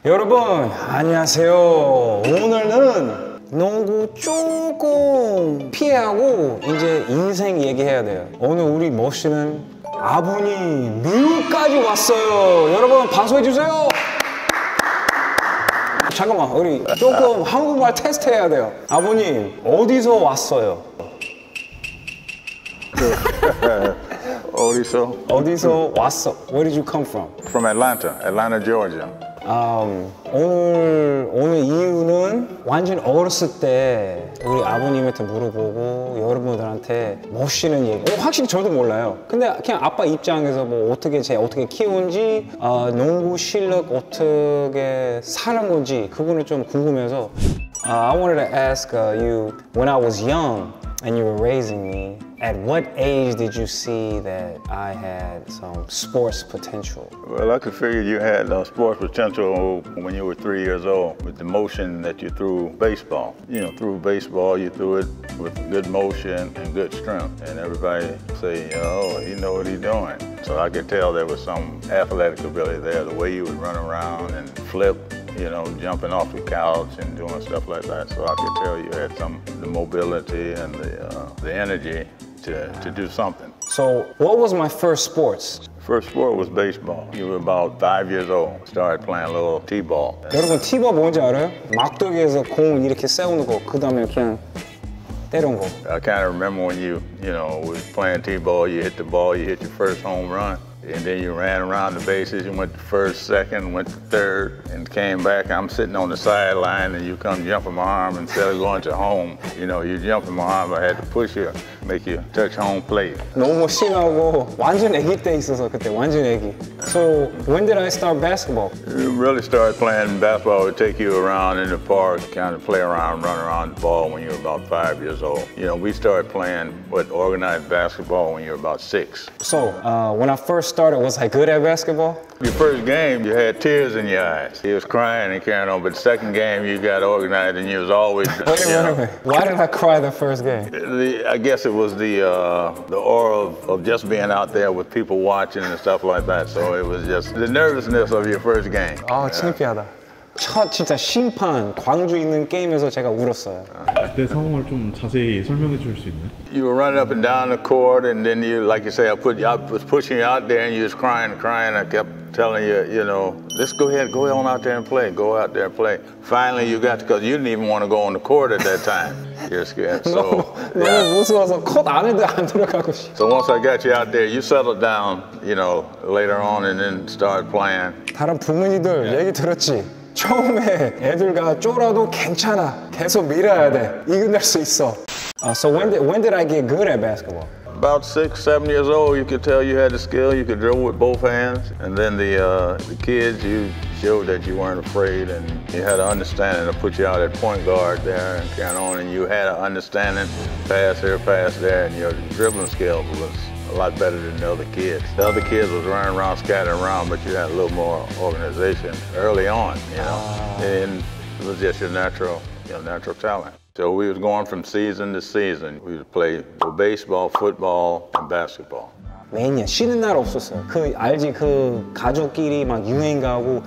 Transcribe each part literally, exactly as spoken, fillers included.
여러분 안녕하세요. 오늘은 농구 조금 피하고 이제 인생 얘기해야 돼요. 오늘 우리 멋있는 아버님 미국까지 왔어요. 여러분 박수해주세요. 잠깐만 우리 조금 한국말 테스트 해야 돼요. 아버님 어디서 왔어요? 어디서? 어디서 왔어? Where did you come from? From Atlanta, Atlanta, Georgia. Um, 오늘 오늘 이유는 완전 어렸을 때 우리 아버님한테 물어보고 여러분들한테 멋있는 얘기. 어, 확실히 저도 몰라요. 근데 그냥 아빠 입장에서 뭐 어떻게 제 어떻게 키운지, 어, 농구 실력 어떻게 사는 건지 그거는 좀 궁금해서. Uh, I wanted to ask uh, you, when I was young and you were raising me, at what age did you see that I had some sports potential? Well, I could figure you had uh, sports potential when you were three years old with the motion that you threw baseball. You know, through baseball, you threw it with good motion and good strength. And everybody say, oh, he know what he's doing. So I could tell there was some athletic ability there, the way you would run around and flip, you know, jumping off the couch and doing stuff like that. So I could tell you had some the mobility and the uh, the energy to, to do something. So what was my first sports? First sport was baseball. You were about five years old. Started playing a little t-ball. 여러분 티볼 뭔지 알아요? 막대기에서 공 이렇게 세우는 거, 그 다음에 그냥 때리는 거. I kind of remember when you, you know, was playing t-ball, you hit the ball, you hit your first home run. And then you ran around the bases, you went to first, second, went to third, and came back. I'm sitting on the sideline, and you come jumping my arm instead of going to home. You know, you jumping my arm, I had to push you, make you touch home plate. 너무 심하고 완전 애기 때 있어서 그때 완전 애기. So when did I start basketball? You really started playing basketball. It would take you around in the park, kind of play around, run around the ball when you were about five years old. You know, we started playing what organized basketball when you were about six. So uh, when I first started, was I good at basketball? Your first game, you had tears in your eyes. You was crying and carrying on, but the second game, you got organized and you was always. Wait, wait, wait, wait. Why did I cry the first game? The, I guess it was the uh, the aura of, of just being out there with people watching and stuff like that. So it was just the nervousness of your first game. 아, 창피하다. 첫 진짜 심판 광주 있는 게임에서 제가 울었어요. 그때 상황을 좀 자세히 설명해 줄 수 있나요? You were running up and down the court, and then you, like you say, I put, I was pushing you out there, and you was crying and crying. I kept telling you, you know, let's go ahead, go on out there and play, go out there and play. Finally, you got to, because you didn't even want to go on the court at that time. You're scared. So, yeah. 너무 무서워서 콧 안에도 안 들어가고 싶어. So once I got you out there, you settled down, you know, later on, and then started playing. 다른 부모님들 얘기 들었지? 처음에 애들과 쫄아도 괜찮아. 계속 밀어야 돼. 이겨낼 수 있어. Uh, so when did, when did I get good at basketball? About six, seven years old, you could tell you had the skill. You could dribble with both hands. And then the uh, the kids, you showed that you weren't afraid, and you had an understanding to put you out at point guard there and carry on. And you had an understanding, pass here, pass there, and your dribbling skills was a lot better than the other kids. The other kids was running around, scattering around, but you had a little more organization early on, you know. Uh, and it was just your natural, your natural talent. So we was going from season to season. We would play baseball, football, and basketball. 매년 쉬는 날 없었어요. 그 알지 그 가족끼리 막 유행 가고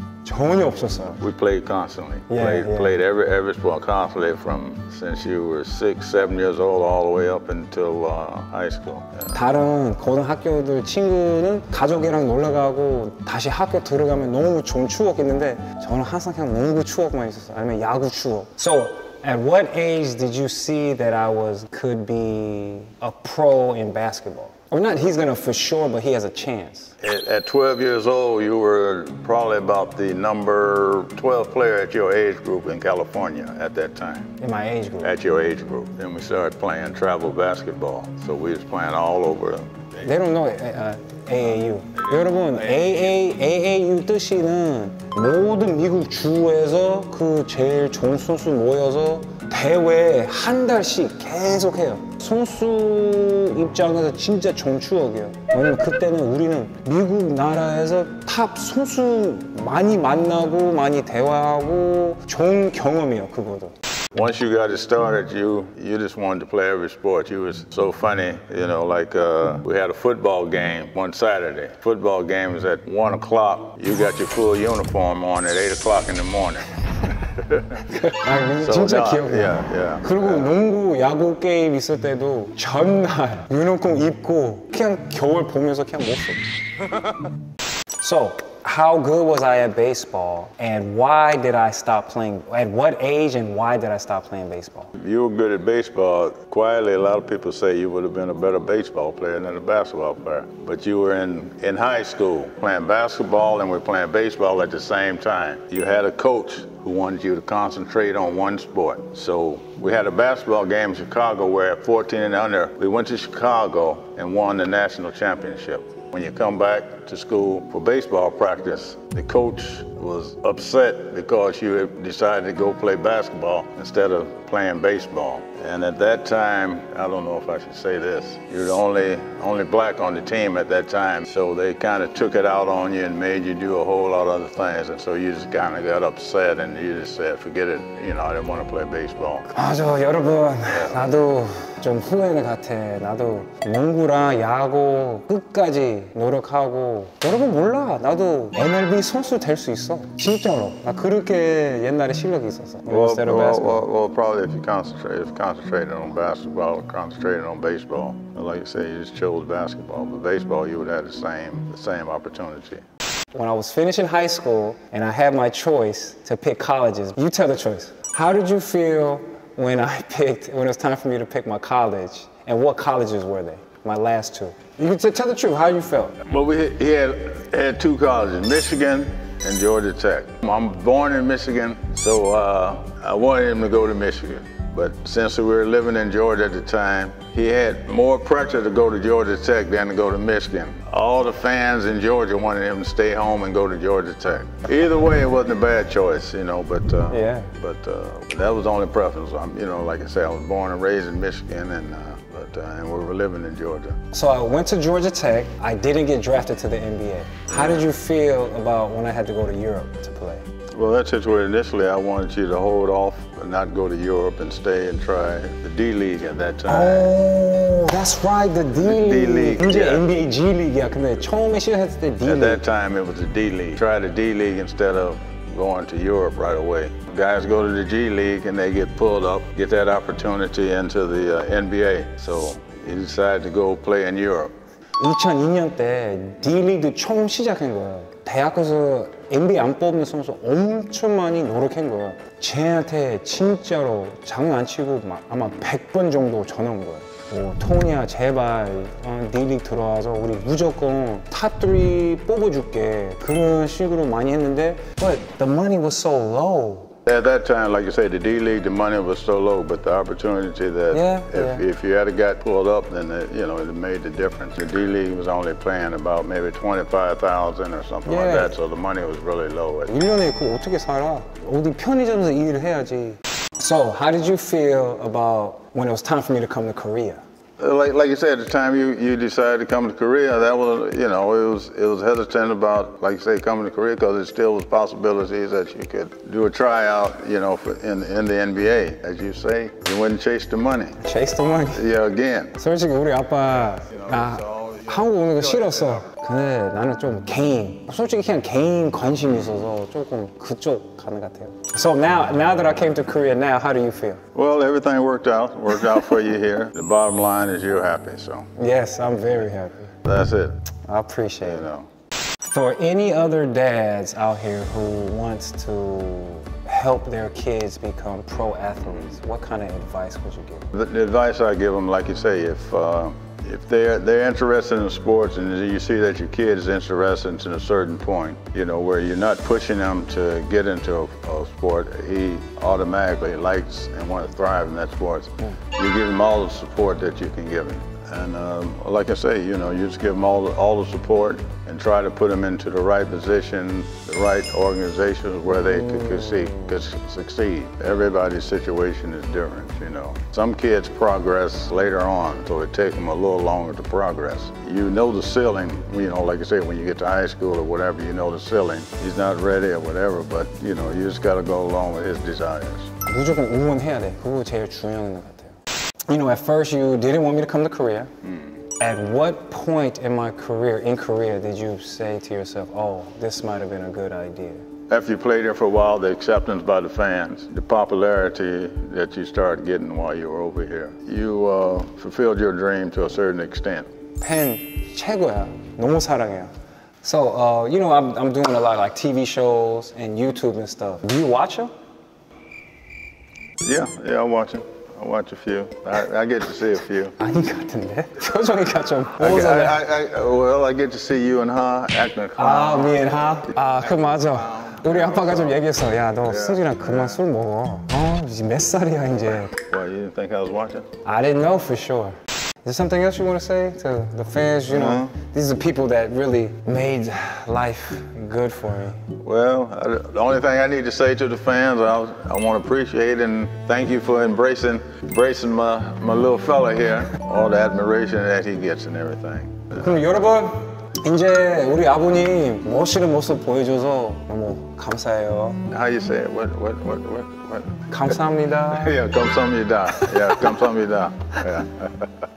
전혀 없었어요. We played constantly. Yeah, played, yeah. played every every sport constantly from since you were six, seven years old all the way up until uh, high school. Yeah. 다른 고등학교들 친구는 가족이랑 놀러 가고 다시 학교 들어가면 너무 좋은 추억 있는데 저는 항상 그냥 농구 추억만 있었어요. 아니면 야구 추억. So at what age did you see that I was could be a pro in basketball? Or not he's gonna for sure, but he has a chance. At, at twelve years old, you were probably about the number twelve player at your age group in California at that time. In my age group. At your age group. Then we started playing travel basketball. So we was playing all over. They don't know uh, A A U. 여러분, A A, A A U 뜻이는 모든 미국 주에서 그 제일 좋은 선수 모여서 대회 한 달씩 계속 해요. 선수 입장에서 진짜 좋은 추억이에요. 왜냐면 그때는 우리는 미국 나라에서 탑 선수 많이 만나고 많이 대화하고 좋은 경험이에요, 그거도. Once you got it started, you you just wanted to play every sport. You was so funny, you know, like uh, we had a football game one Saturday. Football game was at one o'clock. You got your full uniform on at eight o'clock in the morning. 아, So, 진짜 no, 기억나. yeah, yeah. 그리고 농구, 야구 게임 있을 때도 전날 유니폼 입고 그냥 겨울 보면서 그냥 못 써. So, how good was I at baseball, and why did I stop playing? At what age and why did I stop playing baseball? You were good at baseball. Quietly, a lot of people say you would have been a better baseball player than a basketball player. But you were in, in high school playing basketball and we're playing baseball at the same time. You had a coach who wanted you to concentrate on one sport. So we had a basketball game in Chicago where at fourteen and under, we went to Chicago and won the national championship. When you come back to school for baseball practice, the coach was upset because you had decided to go play basketball instead of playing baseball. And at that time, I don't know if I should say this, you're the only only black on the team at that time, so they kind of took it out on you and made you do a whole lot of other things, and so you just kind of got upset and you just said, forget it, you know, I didn't want to play baseball. 맞아, 여러분. 나도 좀 후회는 같아. 나도 농구랑 야구 끝까지 노력하고. 여러분 몰라. 나도 엠엘비 선수 될 수 있어. 진짜로. 나 그렇게 옛날에 실력이 있었어. Well, instead of well, basketball. well, well, probably if you concentrate, if you concentrated on basketball or concentrated on baseball, like you say, you just chose basketball. But baseball, you would have the same, the same opportunity. When I was finishing high school and I had my choice to pick colleges, you tell the choice. How did you feel when I picked, when it was time for me to pick my college, and what colleges were they? My last two. You can t- tell the truth, how you felt. Well, we had, he had, had two colleges, Michigan and Georgia Tech. I'm born in Michigan, so uh, I wanted him to go to Michigan. But since we were living in Georgia at the time, he had more pressure to go to Georgia Tech than to go to Michigan. All the fans in Georgia wanted him to stay home and go to Georgia Tech. Either way, it wasn't a bad choice, you know, but uh, Yeah. but uh, that was the only preference. I'm, you know, like I said, I was born and raised in Michigan, and uh, but uh, and we were living in Georgia. So I went to Georgia Tech. I didn't get drafted to the N B A. How did you feel about when I had to go to Europe to play? Well, that situation, initially I wanted you to hold off and not go to Europe and stay and try the D-League at that time. Oh, that's right, the D-League. D-League, 이제 yeah. 엔비에이 G-League야. 근데 처음에 시작했을 때 At D-League. that time, it was the D-League. Try the D-League instead of going to Europe right away. Guys go to the G-League and they get pulled up, get that opportunity into the uh, N B A. So he decided to go play in Europe. 이천이 년 때 D-League 처음 시작한 거예요. 대학에서 엔비에이 안 뽑는 선수 엄청 많이 노력한 거예요. 쟤한테 진짜로 장난 안 치고 막 아마 백 번 정도 전화 온 거예요. 뭐, 토니야 제발 어, D-League 들어와서 우리 무조건 탑 삼 뽑아줄게. 그런 식으로 많이 했는데 But the money was so low. At that time, like you say, the D-League, the money was so low, but the opportunity that Yeah, if, yeah. if you had got pulled up, then it, you know, it made the difference. The D-League was only playing about maybe twenty-five thousand or something like Yeah. that, so the money was really low. 일 년에 그거 어떻게 살아? 어디 편의점에서 일을 해야지. So, how did you feel about when it was time for me to come to Korea? Like, like you said, at the time you, you decided to come to Korea, that was, you know, it was it was hesitant about, like you say, coming to Korea because there still was possibilities that you could do a tryout, you know, for, in in the N B A, as you say. You wouldn't chase the money. Chase the money. Yeah, again. 솔직히 우리 아빠 나 한국 오는 거 싫었어. 근데 나는 좀 개인, 솔직히 그냥 개인 관심이 있어서 조금 그쪽 가는 것 같아요. So now, now that I came to Korea, now how do you feel? Well, everything worked out, worked out for you here. The bottom line is you're happy, so Yes, I'm very happy. that's it, I appreciate you it. know. For any other dads out here who wants to help their kids become pro athletes, what kind of advice would you give them? The, the advice I give them, like you say, if uh, if they're they're interested in sports and you see that your kid is interested to a certain point, you know, where you're not pushing them to get into a, a sport, he automatically likes and wants to thrive in that sport. You give him all the support that you can give him. And um, like I say, you know, you just give them all the, all the support and try to put them into the right position, the right organizations where they could, could, see, could succeed. Everybody's situation is different, you know. Some kids progress later on, so it takes them a little longer to progress. You know the ceiling, you know, like I say, when you get to high school or whatever, you know the ceiling. He's not ready or whatever, but, you know, you just got to go along with his desires. 무조건 응원해야 돼. 그거 제일 중요한 것 같아요. You know, at first you didn't want me to come to Korea. At what point in my career, in Korea, did you say to yourself, oh, this might have been a good idea? After you played there for a while, the acceptance by the fans, the popularity that you started getting while you were over here, you uh, fulfilled your dream to a certain extent. 팬 최고야. 너무 사랑해요. So, uh, you know, I'm, I'm doing a lot of like T V shows and YouTube and stuff. Do you watch them? Yeah, yeah, I watch it. I watch a few. I, I get to see a few. 아닌 것 같은데? 표정이가 좀 I, 모자래. I, I, I, well, I get to see you and her acting. 아, 미안하. 아, 그 맞아. 우리 아빠가 좀 얘기했어. 야, 너 승진아 그만 술 먹어. 어, 이제 몇 살이야 이제. Well, you didn't think I was watching? I didn't know for sure. Is there something else you want to say to the fans? You know, these are the people that really made life good for me. Well, I, the only thing I need to say to the fans, I, I want to appreciate and thank you for embracing, embracing my, my little fella here, all the admiration that he gets and everything. 그럼 여러분, 이제 우리 아버님 멋있는 모습 보여줘서 너무 감사해요. How you say it? What, what, what, what, what? 감사합니다. Yeah, 감사합니다. Yeah, 감사합니다. Yeah.